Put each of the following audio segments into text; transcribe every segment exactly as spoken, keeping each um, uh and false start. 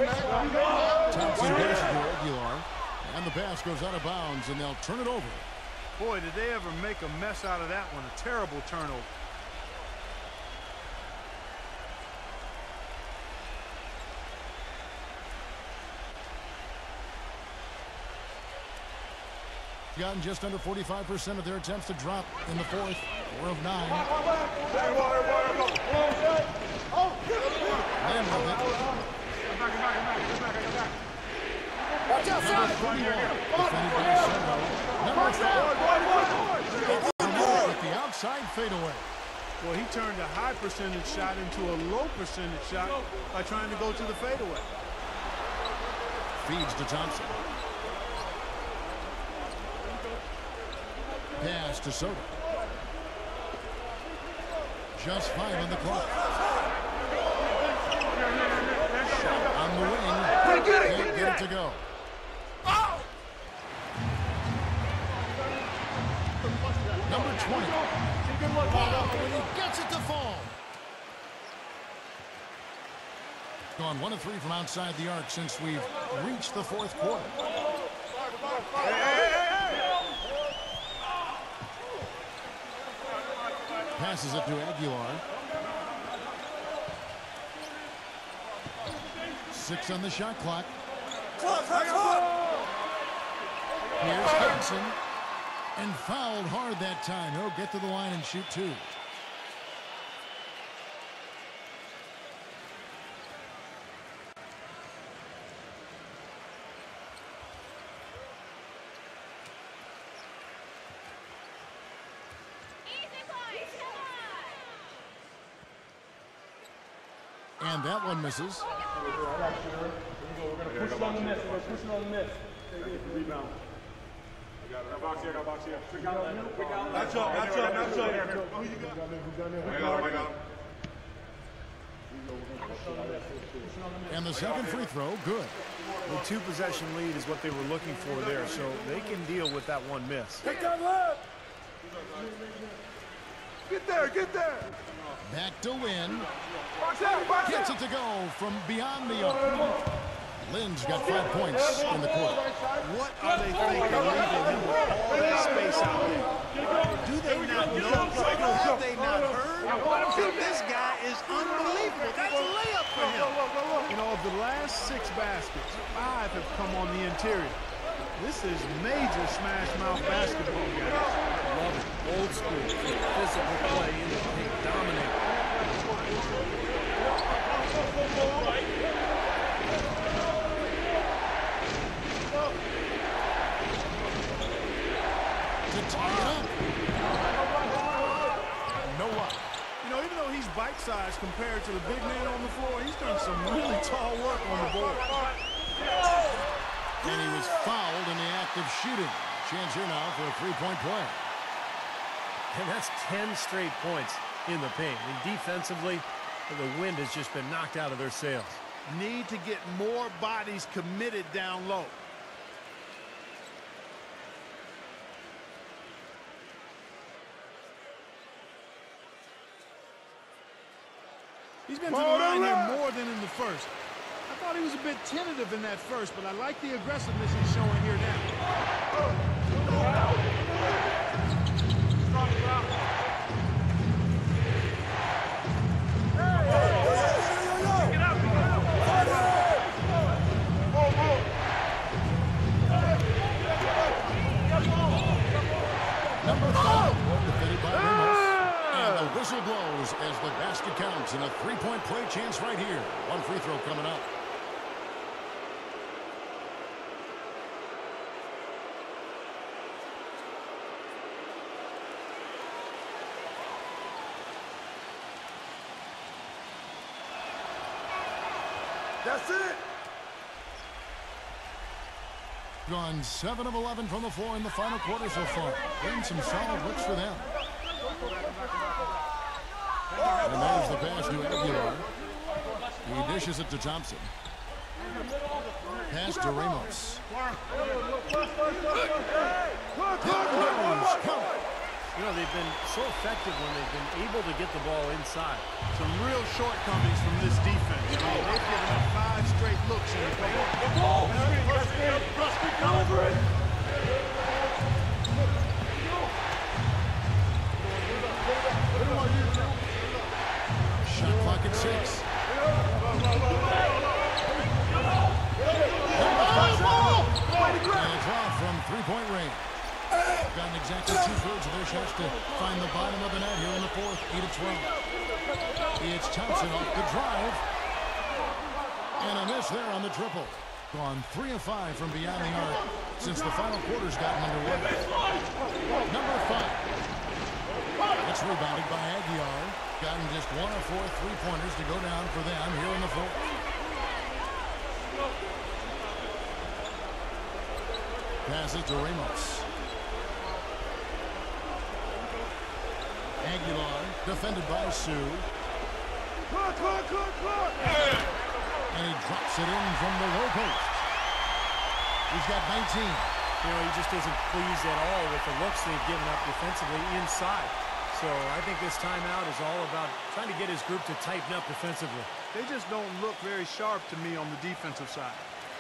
Thompson gets it to Aguilar. And the pass goes out of bounds, and they'll turn it over. Boy, did they ever make a mess out of that one. A terrible turnover. Gotten just under forty-five percent of their attempts to drop in the fourth. Four of nine. Then with it. Watch out, son! Defended by Soto. Number four. With the outside fadeaway. Well, he turned a high percentage shot into a low percentage shot by trying to go to the fadeaway. Feeds to Thompson. Pass to Soto. Just five on the clock. Shot on the wing. Can't get it to go. Number twenty. When he gets it to fall. Gone one of three from outside the arc since we've reached the fourth quarter. Passes it to Aguilar. Six on the shot clock. Here's Hudson. And fouled hard that time. He'll get to the line and shoot two. And that one misses. We're going to push it on the miss. We're going to push it on the miss. Rebound. I got box here, I got box here. Match up, match up, match up, match up. Who you got? I got him, I got him. And the second free throw, good. The two possession lead is what they were looking for there, so they can deal with that one miss. Take that left. Get there, get there. Back to Lynn. Box out, box Gets out. it to go from beyond the arc. Lynn's got five points in the quarter. What are they thinking, leaving him with all that space out there? Do they not know? Have they not heard? This guy is unbelievable. That's a layup for him. You know, of the last six baskets, five have come on the interior. This is major smash mouth basketball, guys. Love it. Old school. Physical play in the paint. Dominate. To tie it up. No luck. You know, even though he's bite-sized compared to the big man on the floor, he's done some really tall work on the board. And he was fouled in the act of shooting. Chance here now for a three-point play. And that's ten straight points in the paint. And defensively, the wind has just been knocked out of their sails. Need to get more bodies committed down low. He's been to the line here more than in the first. I thought he was a bit tentative in that first, but I like the aggressiveness he's showing here now. Number five, defended by Ramos. And the whistle blows as the basket counts, and a three-point play chance right here. One free throw coming up. That's it. Gone seven of eleven from the floor in the final quarter so far. Been some solid looks for them. And there's the pass to Aguilar. He dishes it to Thompson. Pass to Ramos. You know, they've been so effective when they've been able to get the ball inside. Some real shortcomings from this defense. I mean, they've given up five straight great looks in the paint. Shot clock at six. And a draw from three-point range. Gotten exactly two-thirds of their shots to find the bottom of the net here in the fourth. eight to twelve. It's Thompson off the drive. And a miss there on the triple. Gone three of five from beyond the arc since the final quarter's gotten underway. Number five. It's rebounded by Aguiar. Gotten just one of four three-pointers to go down for them here in the fourth. Pass it to Ramos. Aguilar, defended by Sue. Clock, clock, clock, clock. And he drops it in from the low post. He's got nineteen. You know, he just isn't pleased at all with the looks they've given up defensively inside. So I think this timeout is all about trying to get his group to tighten up defensively. They just don't look very sharp to me on the defensive side.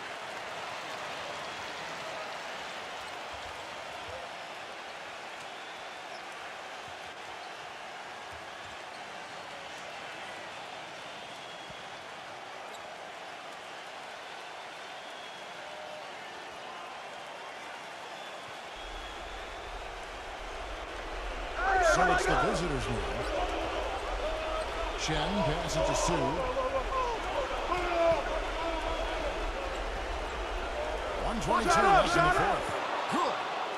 So it's the visitors now. Shen passes it to Sue. one twenty-two left in the fourth. Good.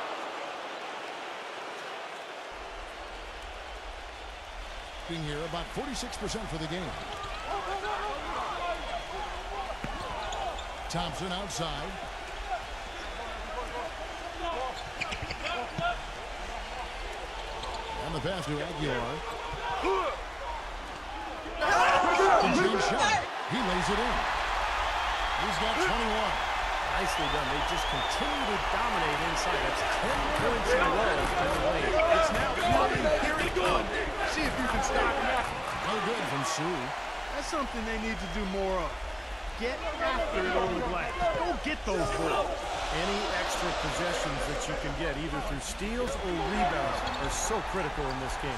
Being here about forty-six percent for the game. Thompson outside. And the pass to Aguilar. Insane shot. He lays it in. He's got twenty-one. Nicely done. They just continue to dominate inside. That's ten points in a row in the lane. It's now flooding. Here it comes. See if you can stop him. No good from Sue. That's something they need to do more of. Get after it on the glass. Go get those balls. Any extra possessions that you can get, either through steals or rebounds, are so critical in this game.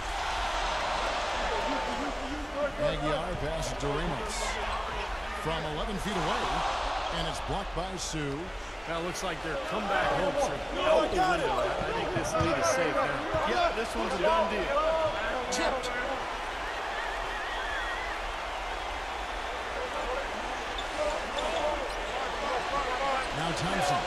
Aguiar passes to Ramos. From eleven feet away. And it's blocked by Sue. That looks like their comeback hopes are out the window. I think this lead is safe now. Yeah, this one's a done deal. Tipped. Now Thompson.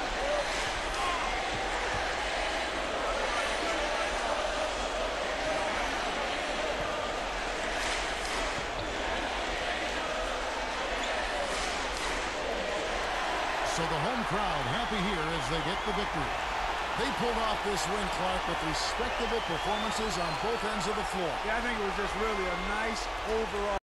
So the home crowd happy here as they get the victory. They pulled off this win, Clark, with respectable performances on both ends of the floor. Yeah, I think it was just really a nice overall